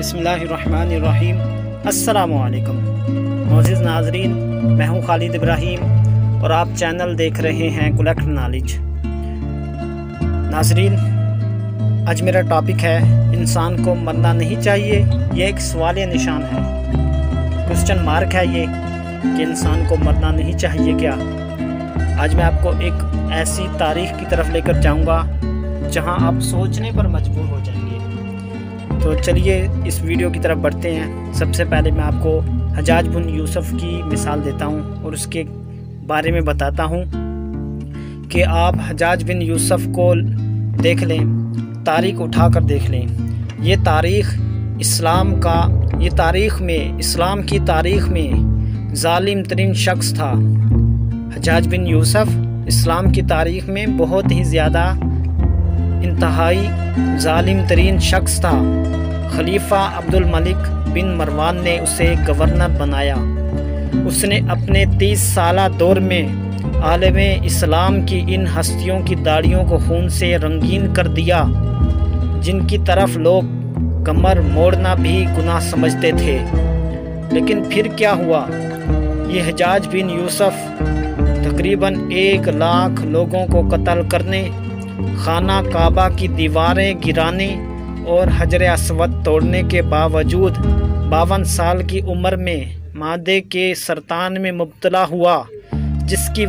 बिस्मिल्लाहिर्रहमानिर्रहीम। अस्सलामुअलैकुम मोअज़्ज़िज़ नाज़रीन, मैं हूँ खालिद इब्राहिम और आप चैनल देख रहे हैं कलेक्ट नॉलेज। नाज़रीन, आज मेरा टॉपिक है इंसान को मरना नहीं चाहिए। ये एक सवालिया निशान है, क्वेश्चन मार्क है ये कि इंसान को मरना नहीं चाहिए क्या। आज मैं आपको एक ऐसी तारीख़ की तरफ लेकर जाऊँगा जहाँ आप सोचने पर मजबूर हो जाएंगे। तो चलिए इस वीडियो की तरफ बढ़ते हैं। सबसे पहले मैं आपको हज्जाज बिन यूसुफ की मिसाल देता हूँ और उसके बारे में बताता हूँ कि आप हज्जाज बिन यूसुफ को देख लें, तारीख़ उठा कर देख लें। ये तारीख़ इस्लाम की तारीख़ में ज़ालिम तरीन शख्स था। हज्जाज बिन यूसुफ इस्लाम की तारीख़ में बहुत ही ज़्यादा इंतहाई ज़ालिम तरीन शख्स था। खलीफा अब्दुल मलिक बिन मरवान ने उसे गवर्नर बनाया। उसने अपने 30 साला दौर में आलमे इस्लाम की इन हस्तियों की दाढ़ियों को खून से रंगीन कर दिया, जिनकी तरफ लोग कमर मोड़ना भी गुनाह समझते थे। लेकिन फिर क्या हुआ? ये हज्जाज बिन यूसुफ तकरीबन 1 लाख लोगों को कत्ल करने, खाना काबा की दीवारें गिराने और हजर अस्वद तोड़ने के बावजूद 52 साल की उम्र में मादे के सरतान में मुब्तला हुआ, जिसकी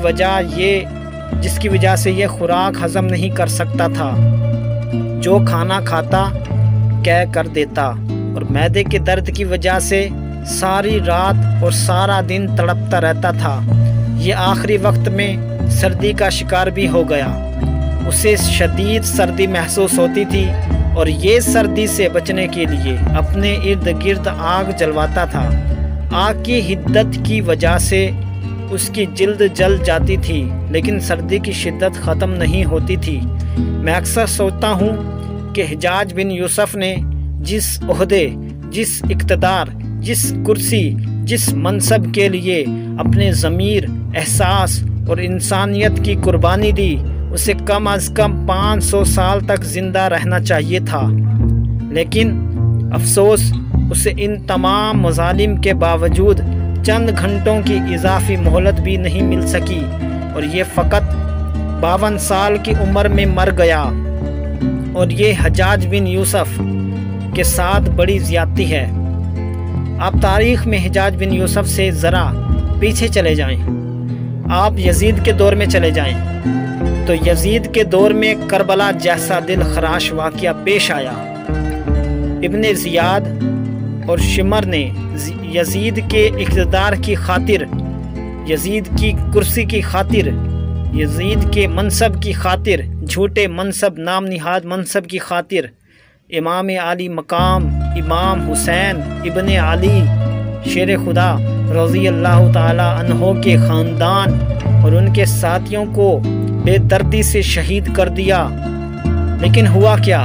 वजह से ये खुराक हज़म नहीं कर सकता था। जो खाना खाता कह कर देता और मैदे के दर्द की वजह से सारी रात और सारा दिन तड़पता रहता था। ये आखिरी वक्त में सर्दी का शिकार भी हो गया। उसे शदीद सर्दी महसूस होती थी और ये सर्दी से बचने के लिए अपने इर्द गिर्द आग जलवाता था। आग की हिद्दत की वजह से उसकी जिल्द जल जाती थी, लेकिन सर्दी की शिद्दत ख़त्म नहीं होती थी। मैं अक्सर सोचता हूँ कि हज्जाज बिन यूसुफ ने जिस ओहदे, जिस इक़्तिदार, जिस कुर्सी, जिस मनसब के लिए अपने ज़मीर, एहसास और इंसानियत की कुर्बानी दी, उसे कम अज़ कम 500 साल तक ज़िंदा रहना चाहिए था। लेकिन अफसोस, उसे इन तमाम मज़ालिम के बावजूद चंद घंटों की इजाफ़ी मोहलत भी नहीं मिल सकी और ये फ़कत 52 साल की उम्र में मर गया। और ये हज्जाज बिन यूसुफ के साथ बड़ी ज़्यादती है। आप तारीख़ में हज्जाज बिन यूसुफ से ज़रा पीछे चले जाएं। आप यजीद के दौर में चले जाएं तो यजीद के दौर में करबला जैसा दिल खराश वाक़या पेश आया। इब्ने ज़ियाद और शिमर ने यजीद के इक़्तिदार की खातिर, यजीद की कुर्सी की खातिर, यजीद के मनसब की खातिर, झूठे मनसब, नाम निहाद मनसब की खातिर इमाम आली मकाम इमाम हुसैन इब्ने अली शेर खुदा रज़ी अल्लाह ताला अन्हो के ख़ानदान और उनके साथियों को बेदर्दी से शहीद कर दिया। लेकिन हुआ क्या?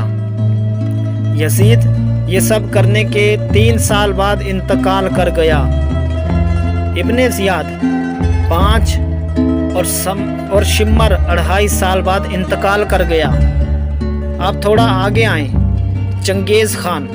यजीद ये सब करने के 3 साल बाद इंतकाल कर गया। इब्ने ज़ियाद 5 और शिमर 2.5 साल बाद इंतकाल कर गया। आप थोड़ा आगे आए, चंगेज़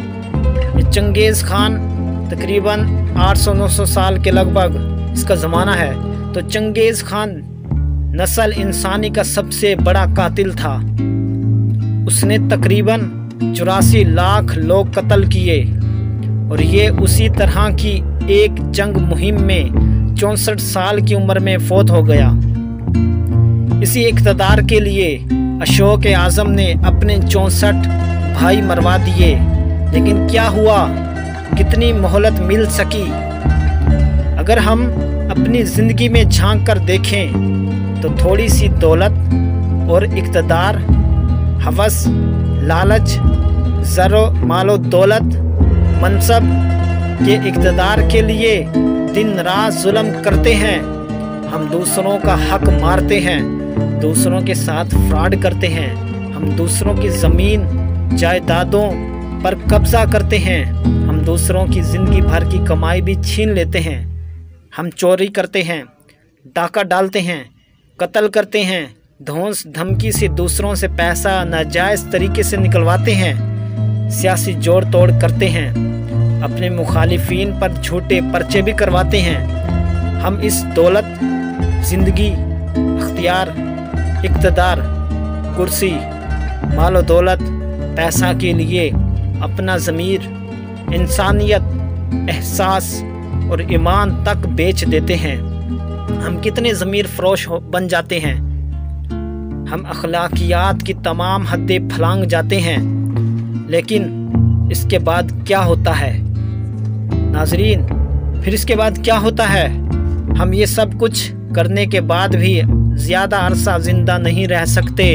खान तकरीबन 800-900 साल के लगभग इसका ज़माना है। तो चंगेज़ खान नस्ल इंसानी का सबसे बड़ा कातिल था। उसने तकरीबन 84 लाख लोग कत्ल किए और ये उसी तरह की एक जंग मुहिम में 64 साल की उम्र में फौत हो गया। इसी इक़्तिदार के लिए अशोक आज़म ने अपने 64 भाई मरवा दिए। लेकिन क्या हुआ? कितनी मोहलत मिल सकी? अगर हम अपनी ज़िंदगी में झांक कर देखें तो थोड़ी सी दौलत और इक़्तिदार, हवस, लालच, ज़रो मालो दौलत, मनसब के इक़्तिदार के लिए दिन रात जुल्म करते हैं। हम दूसरों का हक मारते हैं, दूसरों के साथ फ्रॉड करते हैं, हम दूसरों की ज़मीन जायदादों पर कब्ज़ा करते हैं, हम दूसरों की ज़िंदगी भर की कमाई भी छीन लेते हैं, हम चोरी करते हैं, डाका डालते हैं, कत्ल करते हैं, धौंस धमकी से दूसरों से पैसा नाजायज़ तरीके से निकलवाते हैं। सियासी जोड़ तोड़ करते हैं, अपने मुखालिफिन पर झूठे पर्चे भी करवाते हैं। हम इस दौलत, ज़िंदगी, अख्तियार, इक़्तिदार, कुर्सी, मालो दौलत, पैसा के लिए अपना ज़मीर, इंसानियत, एहसास और ईमान तक बेच देते हैं। हम कितने ज़मीर फ़रोश बन जाते हैं। हम अखलाकियात की तमाम हदें फलांग जाते हैं, लेकिन इसके बाद क्या होता है नाज़रीन? फिर इसके बाद क्या होता है? हम ये सब कुछ करने के बाद भी ज़्यादा अरसा ज़िंदा नहीं रह सकते।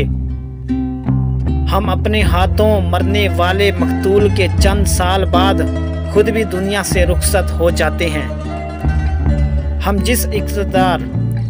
हम अपने हाथों मरने वाले मकतूल के चंद साल बाद खुद भी दुनिया से रुखसत हो जाते हैं। हम जिस इक़्तिदार,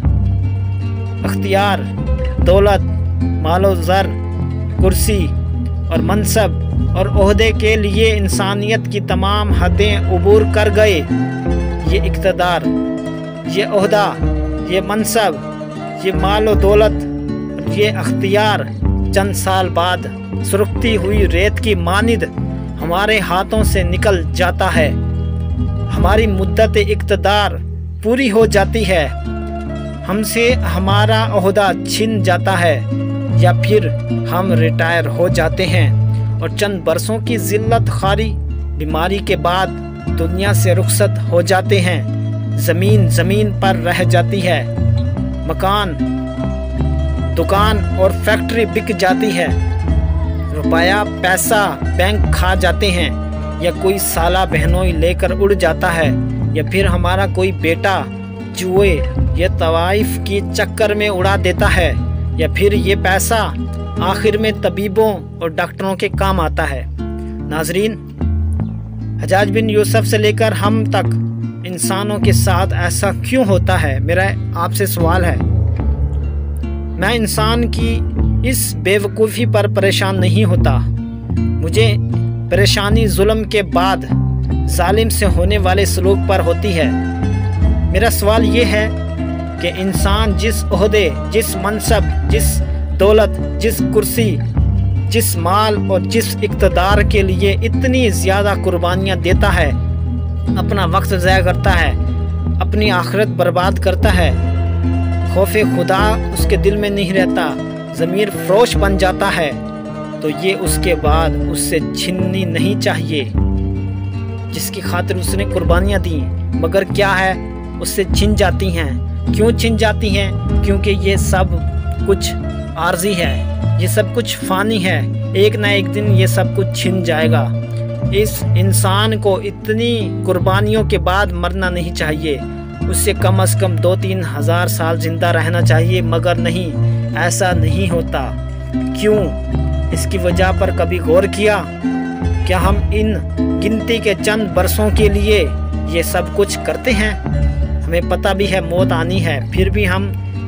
अख्तियार, दौलत, मालो ज़र, कुर्सी और मनसब और ओहदे के लिए इंसानियत की तमाम हदें उबूर कर गए, ये इक़्तिदार, ये ओहदा, ये मनसब, ये मालो दौलत, ये अख्तियार चंद साल बाद सुरखती हुई रेत की मानिद हमारे हाथों से निकल जाता है। हमारी मुद्दत इक़्तिदार पूरी हो जाती है, हमसे हमारा ओहदा छिन जाता है, या फिर हम रिटायर हो जाते हैं और चंद बरसों की ज़िल्लत खारी बीमारी के बाद दुनिया से रुखसत हो जाते हैं। ज़मीन पर रह जाती है, मकान, दुकान और फैक्ट्री बिक जाती है, रुपया पैसा बैंक खा जाते हैं, या कोई साला बहनोई लेकर उड़ जाता है, या फिर हमारा कोई बेटा जुए या तवाइफ की चक्कर में उड़ा देता है, या फिर ये पैसा आखिर में तबीबों और डॉक्टरों के काम आता है। नाजरीन, हज्जाज बिन यूसुफ से लेकर हम तक इंसानों के साथ ऐसा क्यों होता है? मेरा आपसे सवाल है। मैं इंसान की इस बेवकूफ़ी पर परेशान नहीं होता। मुझे परेशानी जुल्म के बाद जालिम से होने वाले सलूक पर होती है। मेरा सवाल ये है कि इंसान जिस ओहदे, जिस मनसब, जिस दौलत, जिस कुर्सी, जिस माल और जिस इक़्तिदार के लिए इतनी ज़्यादा कुर्बानियाँ देता है, अपना वक्त ज़ाया करता है, अपनी आखिरत बर्बाद करता है, खौफ़े खुदा उसके दिल में नहीं रहता, ज़मीर फ़रोश बन जाता है, तो ये उसके बाद उससे छीननी नहीं चाहिए जिसकी खातिर उसने कुर्बानियाँ दी। मगर क्या है, उससे छिन जाती हैं। क्यों छिन जाती हैं? क्योंकि ये सब कुछ आर्जी है, ये सब कुछ फ़ानी है, एक ना एक दिन ये सब कुछ छिन जाएगा। इस इंसान को इतनी कुर्बानियों के बाद मरना नहीं चाहिए, उससे कम से कम 2-3 हज़ार साल ज़िंदा रहना चाहिए, मगर नहीं, ऐसा नहीं होता। क्यों? इसकी वजह पर कभी गौर किया? क्या हम इन गिनती के चंद बरसों के लिए ये सब कुछ करते हैं? हमें पता भी है मौत आनी है, फिर भी हम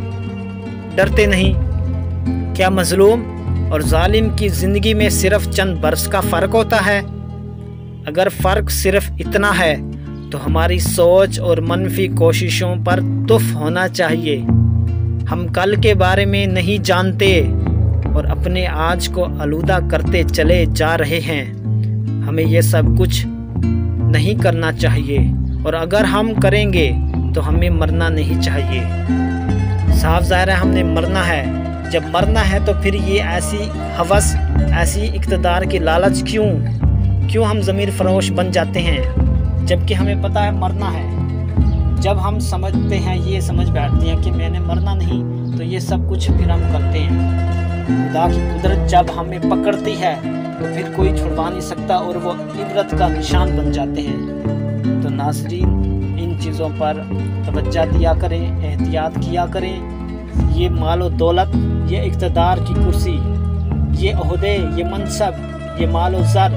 डरते नहीं। क्या मजलूम और जालिम की ज़िंदगी में सिर्फ चंद बरस का फ़र्क होता है? अगर फ़र्क सिर्फ इतना है तो हमारी सोच और मनफी कोशिशों पर तुफ होना चाहिए। हम कल के बारे में नहीं जानते और अपने आज को आलूदा करते चले जा रहे हैं। हमें ये सब कुछ नहीं करना चाहिए, और अगर हम करेंगे तो हमें मरना नहीं चाहिए। साफ ज़ाहिर है हमने मरना है। जब मरना है तो फिर ये ऐसी हवस, ऐसी इक़्तिदार की लालच क्यों हम ज़मीर फ़रोश बन जाते हैं, जबकि हमें पता है मरना है। जब हम समझते हैं, ये समझ बैठते हैं कि मैंने मरना नहीं, तो ये सब कुछ फिर हम करते हैं। खुदा की कुदरत जब हमें पकड़ती है तो फिर कोई छुड़वा नहीं सकता, और वो इबरत का निशान बन जाते हैं। तो नाज़रीन, इन चीज़ों पर तवज्जो दिया करें, एहतियात किया करें। ये मालो दौलत, ये इक़्तिदार की कुर्सी, ये ओहदे, ये मनसब, ये मालो ज़र,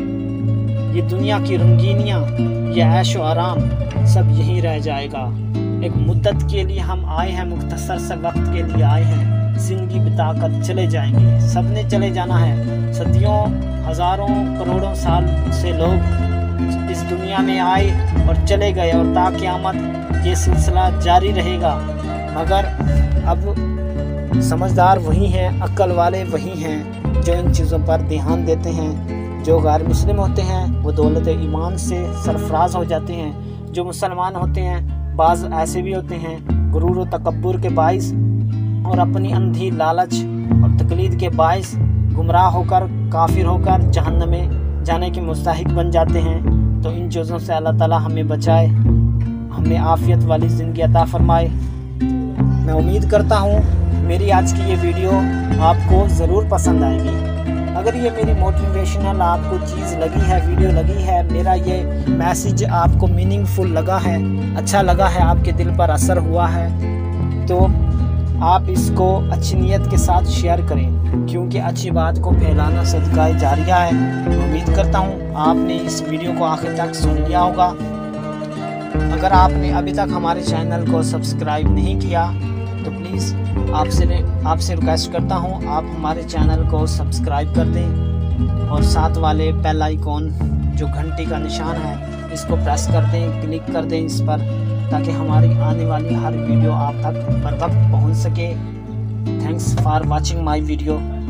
ये दुनिया की रंगीनियाँ, ये ऐश व आराम, सब यहीं रह जाएगा। एक मुद्दत के लिए हम आए हैं, मुख्तसर से वक्त के लिए आए हैं, ज़िंदगी बिताकर चले जाएंगे। सब ने चले जाना है। सदियों, हज़ारों, करोड़ों साल से लोग इस दुनिया में आए और चले गए, और ता क़यामत ये सिलसिला जारी रहेगा। मगर अब समझदार वही हैं, अक्ल वाले वही हैं जो इन चीज़ों पर ध्यान देते हैं, जो गैर मुस्लिम होते हैं वो दौलत ईमान से सरफराज हो जाते हैं। जो मुसलमान होते हैं बाज़ ऐसे भी होते हैं गुरूर व तकब्बुर के बाइस और अपनी अंधी लालच और तकलीद के बाइस गुमराह होकर काफिर होकर जहन्नम में जाने के मुस्तहिक बन जाते हैं। तो इन चीज़ों से अल्लाह ताला हमें बचाए, हमें आफियत वाली ज़िंदगी अता फरमाए। मैं उम्मीद करता हूँ मेरी आज की ये वीडियो आपको ज़रूर पसंद आएगी। अगर ये मेरी मोटिवेशनल आपको चीज़ लगी है, वीडियो लगी है, मेरा ये मैसेज आपको मीनिंगफुल लगा है, अच्छा लगा है, आपके दिल पर असर हुआ है, तो आप इसको अच्छी नीयत के साथ शेयर करें, क्योंकि अच्छी बात को फैलाना सदका जारिया है। उम्मीद करता हूँ आपने इस वीडियो को आखिर तक सुन लिया होगा। अगर आपने अभी तक हमारे चैनल को सब्सक्राइब नहीं किया तो प्लीज़ आपसे रिक्वेस्ट करता हूँ आप हमारे चैनल को सब्सक्राइब कर दें और साथ वाले बेल आइकॉन जो घंटी का निशान है इसको प्रेस कर दें, क्लिक कर दें इस पर, ताकि हमारी आने वाली हर वीडियो आप तक बर वक्त पहुँच सके। Thanks for watching my video.